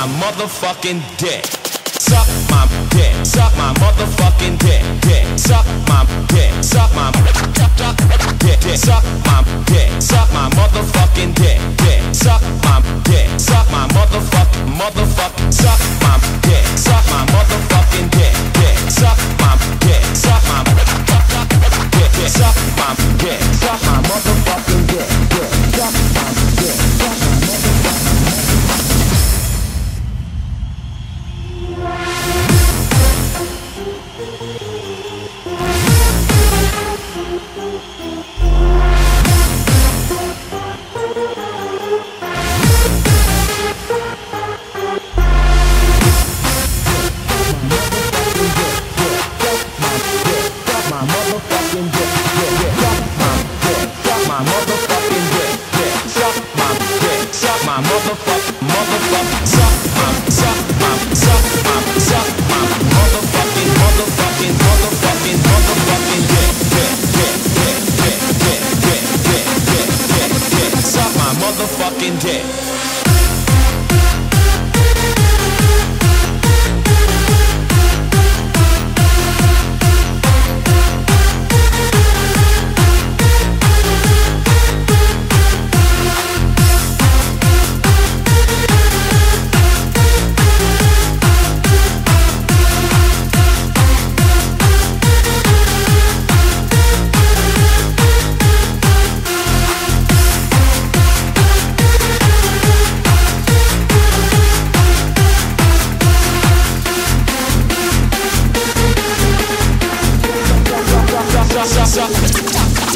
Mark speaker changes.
Speaker 1: motherfucking dick. Suck my dick, suck my motherfucking dick, dick. Suck my dick, suck my dick, suck my dick, suck my motherfucking dick, dick. Suck my dick, suck my motherfucking, suck my dick, suck my motherfucking dick, dick. Suck my dick, suck my dick, suck my dick, suck my motherfucking dick, dick. Suck my dick, suck my motherfucking dick. Suck.